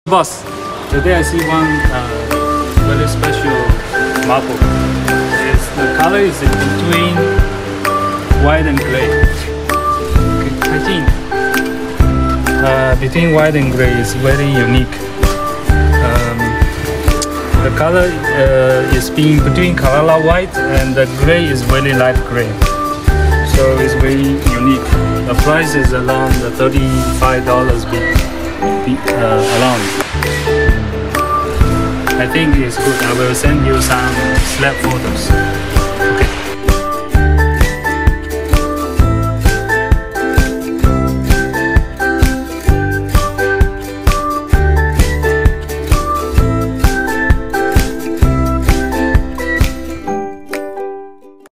Boss, today I see one very special marble. The color is in between white and gray. I think between white and gray is very unique. The color is being between Kerala white and the gray is very light gray. So it's very unique. The price is around $35 around. I think it's good. I will send you some slab photos.